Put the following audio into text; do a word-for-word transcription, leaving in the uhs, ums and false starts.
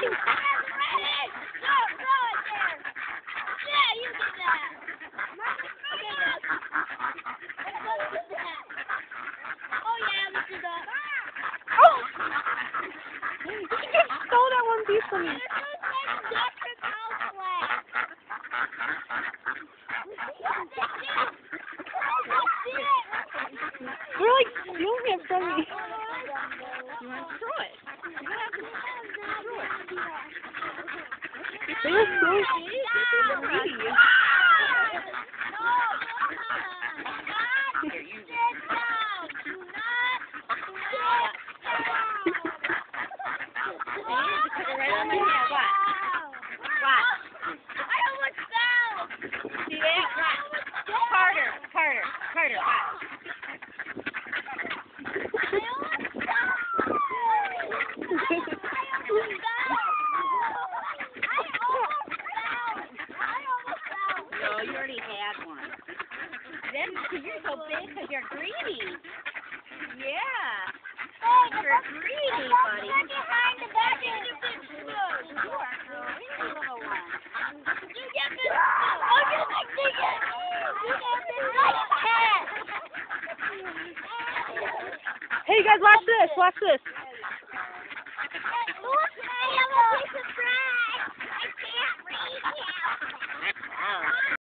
Stole that one piece from me. You're like stealing it from me. You want to throw it? You have to throw it. They were so Greedy. Carter, Carter, Carter, watch. No, you already had one. That's because you're so big because you're greedy. Yeah. You're greedy, buddy. You are greedy, little one. Hey, you guys, watch this. Watch this.